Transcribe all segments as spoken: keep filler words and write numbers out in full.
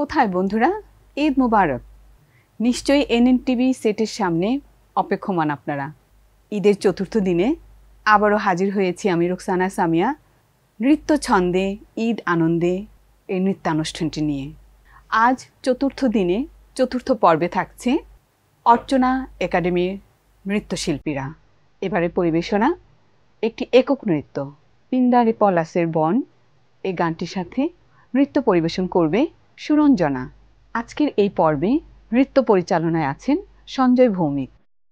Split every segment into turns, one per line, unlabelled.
কোথায় বন্ধুরা? ঈদ মোবারক। নিশ্চয়ই এনএন টিভি সেটের সামনে অপেক্ষমান আপনারা। ঈদের চতুর্থ দিনে আবারও হাজির হয়েছি আমি রুকসানা সামিয়া নৃত্য ছন্দে ঈদ আনন্দে এই নৃত্যানুষ্ঠানটি নিয়ে। আজ চতুর্থ দিনে চতুর্থ পর্বে থাকছে অর্চনা একাডেমির নৃত্যশিল্পীরা। এবারে পরিবেশনা একটি একক নৃত্য পিন্দারে পলাশের বন। এই গানটির সাথে নৃত্য পরিবেশন করবে সুরঞ্জনা। আজকের এই পর্বে নৃত্য পরিচালনায় আছেন সঞ্জয় ভৌমিক।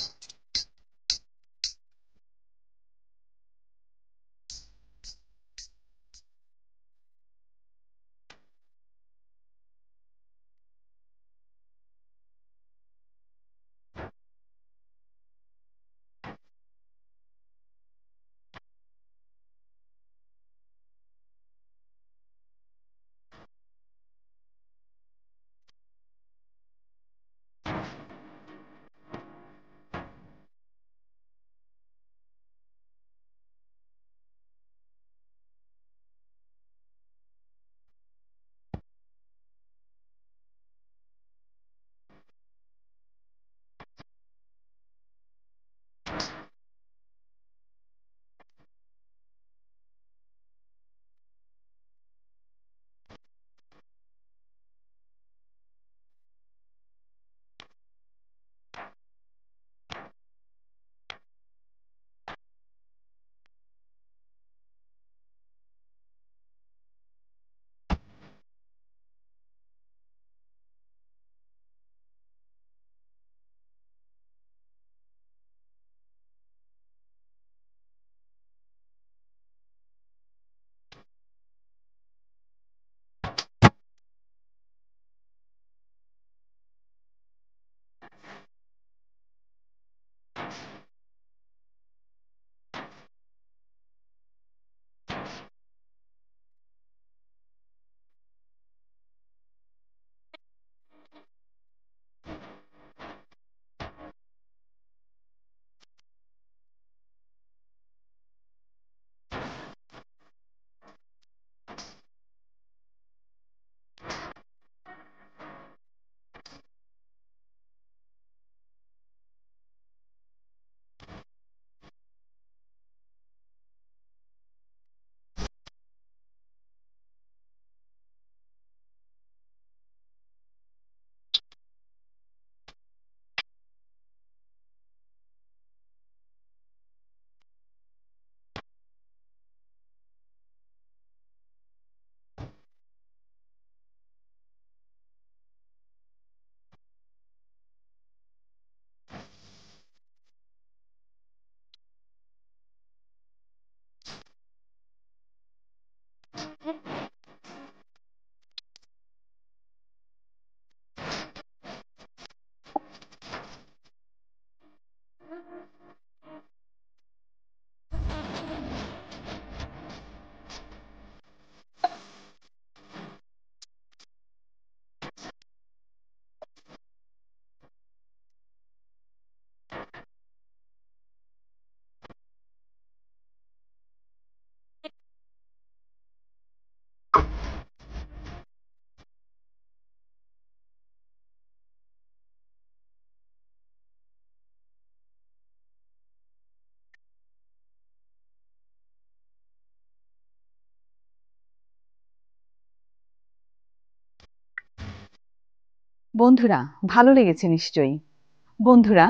বন্ধুরা ভালো লেগেছে নিশ্চয়ই। বন্ধুরা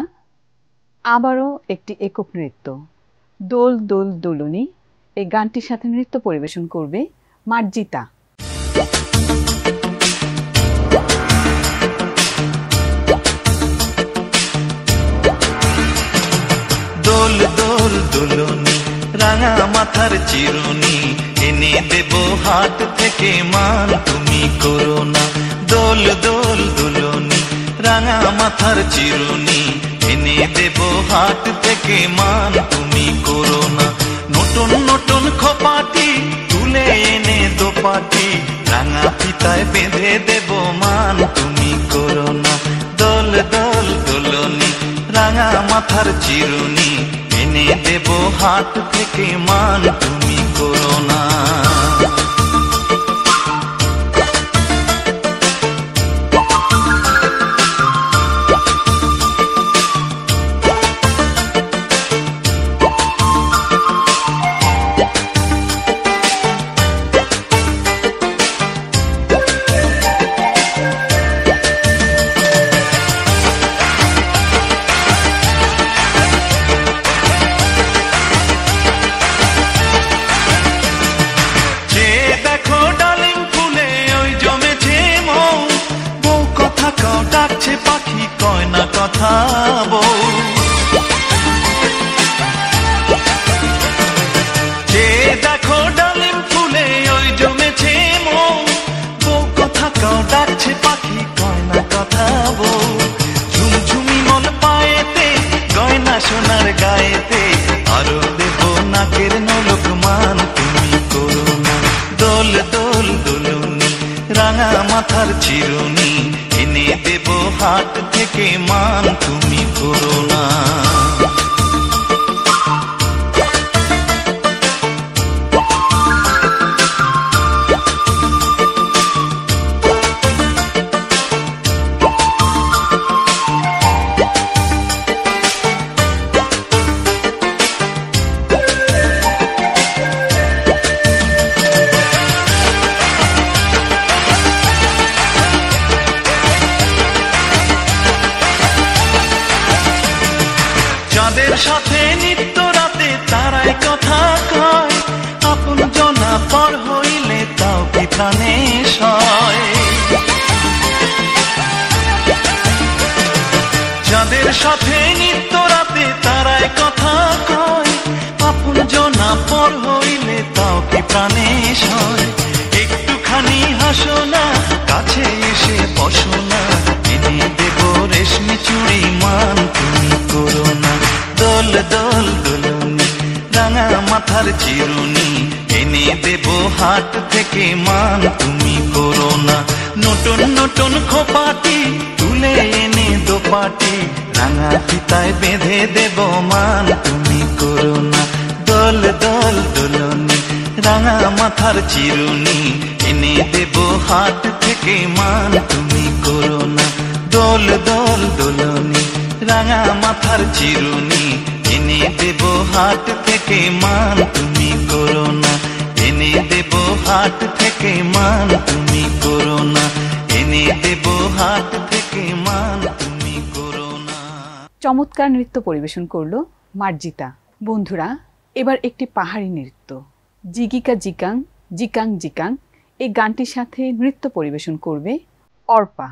আবারও একটি একক নৃত্য দোল দোল দোলনি এই গানটির সাথে নৃত্য পরিবেশন করবে মার্জিতা।
দোল দোল দোলনি রাঙা মাথার চিরুনি এনে দেব হাট থেকে মান তুমি করো না। দোল দোল দোলনি রাঙা মাথার চিরুনি এনে দেব হাট থেকে মান তুমি করো না। নতুন নতুন খোপাটি তুলে এনে দোপাটি রাঙা ফিতায় বেঁধে দেব মান তুমি করো না। দোল দোল দোলনি রাঙা মাথার চিরুনি এনে দেব হাট থেকে মান তুমি করো না। রাঙা মাথার চিরুনি এনে দেব হাট থেকে মান তুমি করো না। যাদের সাথে নিত্য রাতে তারাই কথা কয়, আপন জনা পর হইলে তাও কি প্রাণে সয়। যাদের সাথে নিত্য রাতে তারাই কথা কয়, আপন জনা পর হইলে তাও কি প্রাণে সয়। একটুখানি হাসো না, কাছে এসে বসো না, এনে দেব রেশমি চুড়ি মান তুমি করো না। দোল দোল দোলনি রাঙা মাথার চিরুনি এনে দেব হাট থেকে মান তুমি করো না। নতুন নতুন খোপাটি তুলে এনে দোপাটি রাঙা ফিতায় বেঁধে দেব মান তুমি করো না। দোল দোল দোলনি রাঙা মাথার চিরুনি এনে দেব হাট থেকে মান তুমি করো না। দোল দোল দোলনি রাঙা মাথার চিরুনি এনে দেব হাট থেকে মান তুমি করো না। এনে দেব হাট থেকে মান তুমি করো না। এনে দেব হাট থেকে মান তুমি করো না।
চমৎকার নৃত্য পরিবেশন করলো মার্জিতা। বন্ধুরা, এবার একটি পাহাড়ি নৃত্য জিগিকা জিকাং জিকাং জিকাং এই গানটির সাথে নৃত্য পরিবেশন করবে অর্পা।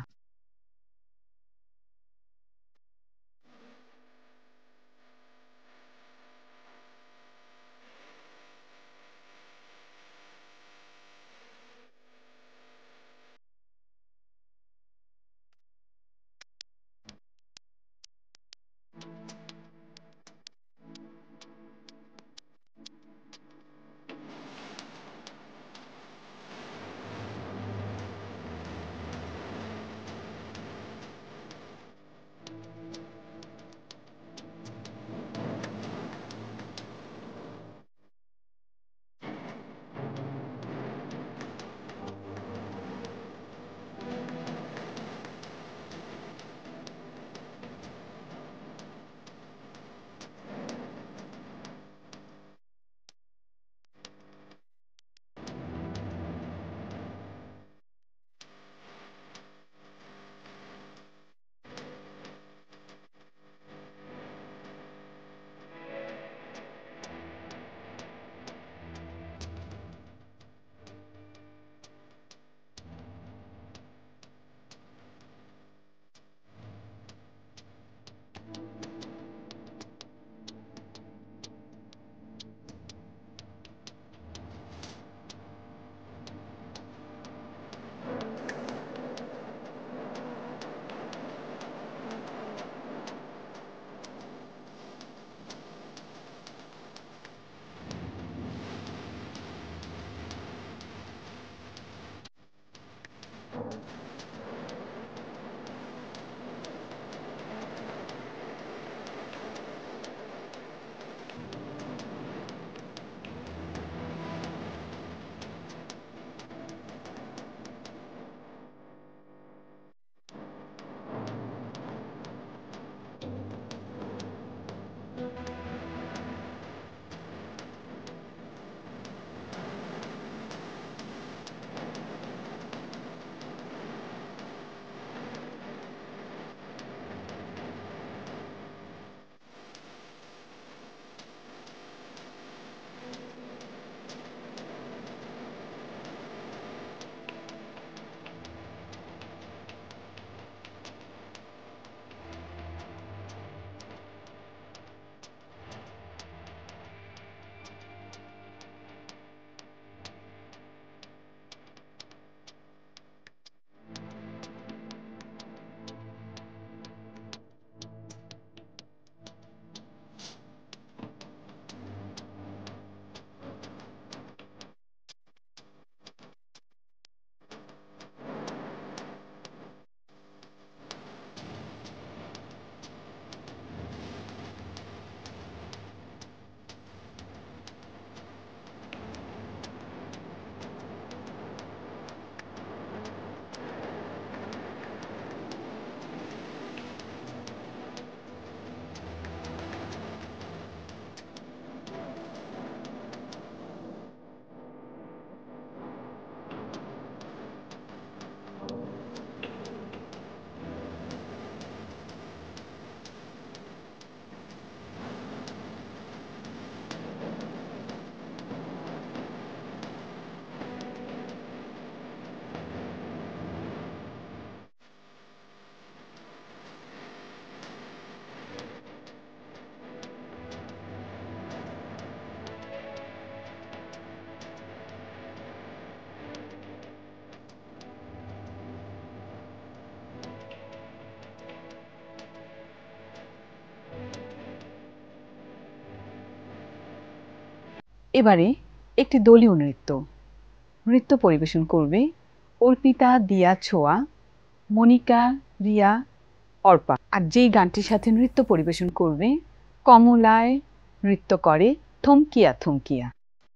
এবারে একটি দলীয় নৃত্য নৃত্য পরিবেশন করবে অর্পিতা, দিয়া, ছোয়া, মনিকা, রিয়া, অর্পা। আর যেই গানটির সাথে নৃত্য পরিবেশন করবে কমলায় নৃত্য করে থমকিয়া থমকিয়া।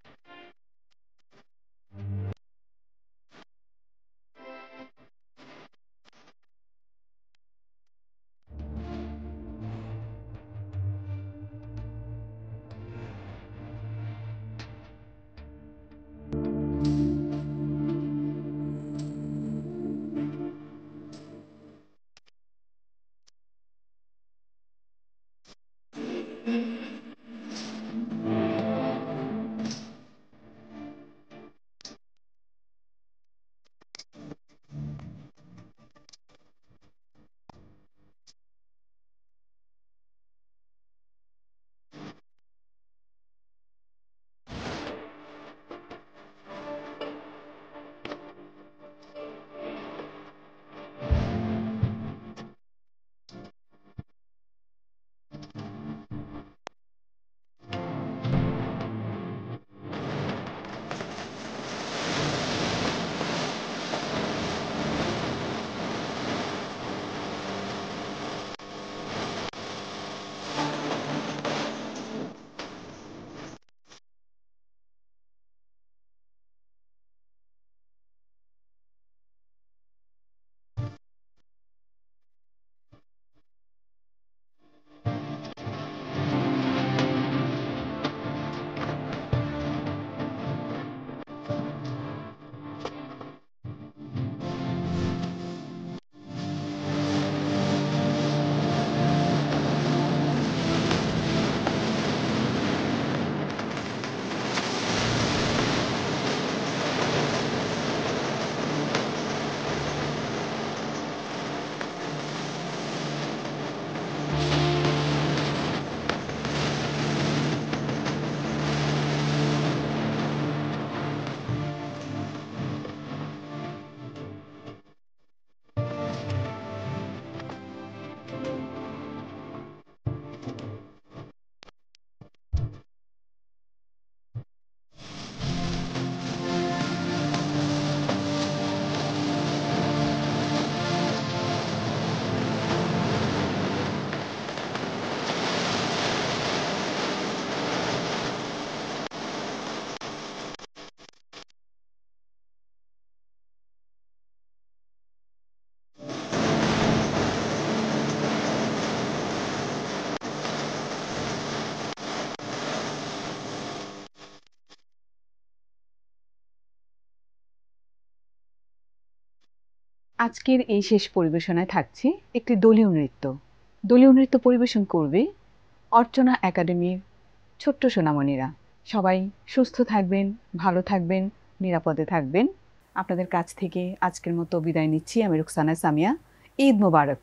আজকের এই শেষ পরিবেশনায় থাকছে একটি দলীয় নৃত্য দলীয় নৃত্য পরিবেশন করবে অর্চনা একাডেমির ছোট্ট সোনামণিরা। সবাই সুস্থ থাকবেন, ভালো থাকবেন, নিরাপদে থাকবেন। আপনাদের কাছ থেকে আজকের মতো বিদায় নিচ্ছি। আমি রুকসানা সামিয়া। ঈদ মোবারক।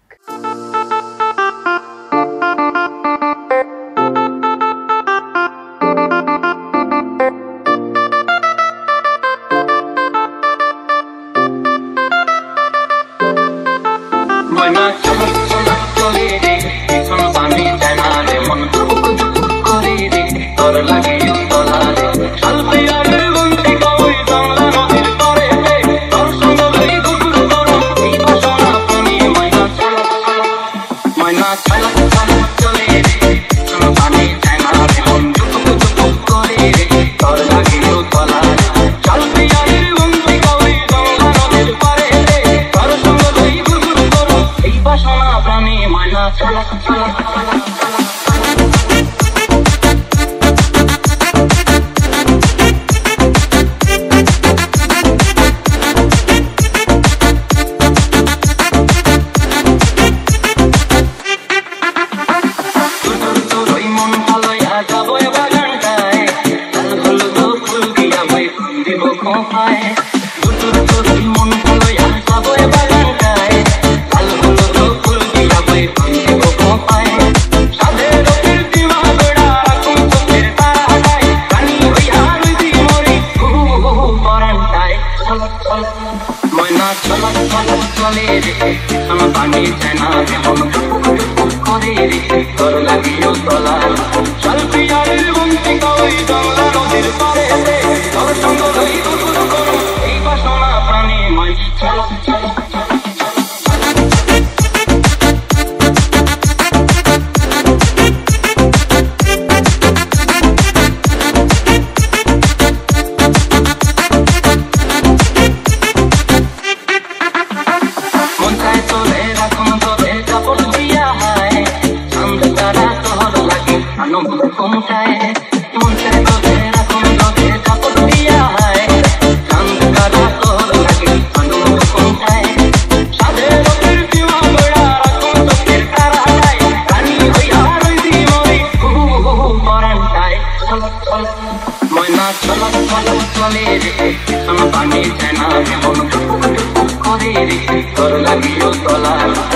Chalo chalo chale re, sama pani chana re, করে রে তোর লাগিও তলা শালপিয়ারের বন্তিকা ওই জংলা নদীর পারে তোর সঙ্গ লই দুপুর করো এই বাসনা প্রাণী মই চলো চলো ময়না চলা চলা চলে রে সোনা পানি চায় না মন করে রে তোর লাগিও তলা